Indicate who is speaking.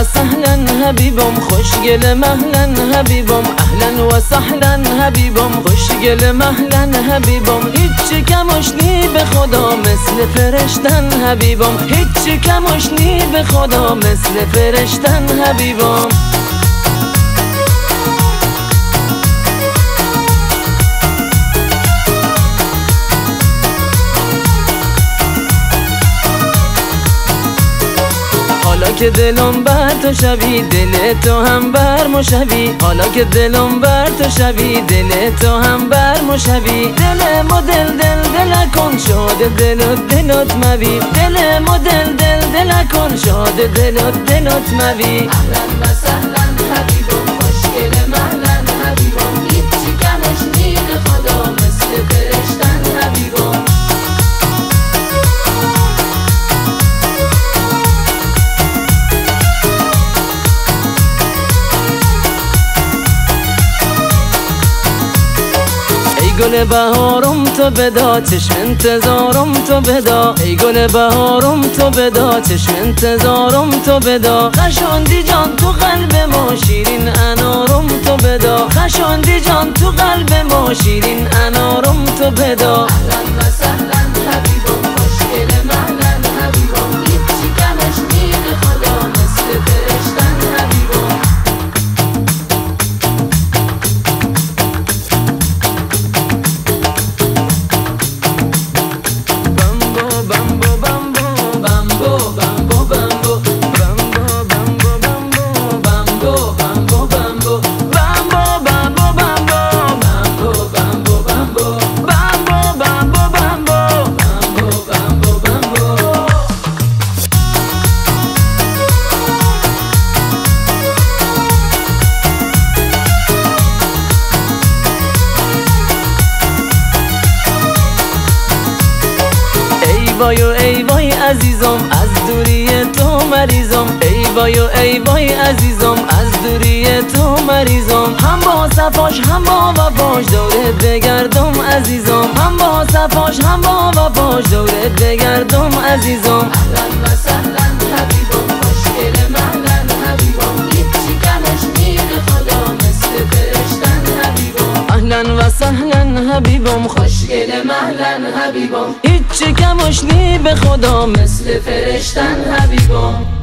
Speaker 1: و سهلا حبیبم، خوشگل مهلا حبیبم، اهلا و سهلا حبیبم، خوشگل مهلا حبیبم، هیچ کمش نی به خدا مثل فرشتن حبیبم، هیچ کمش نی به خدا مثل فرشتن حبیبم. حالا که دلم بر تو شوی دل تو هم بر مشوی، حالا که دلم بر تو شوی دل تو هم بر مشوی، دل مدل دل کن شاد دلت موی، دل مدل دل کن شاد دلت موی.
Speaker 2: اهلا و سهلا حبیبم، خوشگل مهلا حبیبم، هیچی کمش نی به خدا مثل فرشتن حبیبم.
Speaker 1: گل بهارم تو بدا چشم انتظارم تو بدا، ای گل بهارم تو بدا چشم انتظارم تو بدا، خشاندی جان تو قلب ما شیرین انارم تو بدا، خشاندی جان تو قلب ما شیرین انارم تو بدا.
Speaker 2: اهلا و سهلا حبیبم، خوشگل مهلا حبیبم، هیچی کمش نی به خدا مثل فرشتن حبیبم.
Speaker 1: ای وای عزیزم از دوری تو مریضم، ای وای عزیزم از دوری تو مریضم، هم با صفاش هم با وفاش دورت بگردم عزیزم، هم با صفاش هم با وفاش دورت بگردم عزیزم.
Speaker 2: اهلا و سهلا حبیبم، خوشگل مهلا حبیبم، هیچی کمش نی به خدا مثل فرشتن حبیبم.
Speaker 1: اهلا و سهلا حبیبم،
Speaker 2: خوشگل مهلا حبیبم،
Speaker 1: هیچ کمش نی به خدا
Speaker 2: مثل فرشتن حبیبم.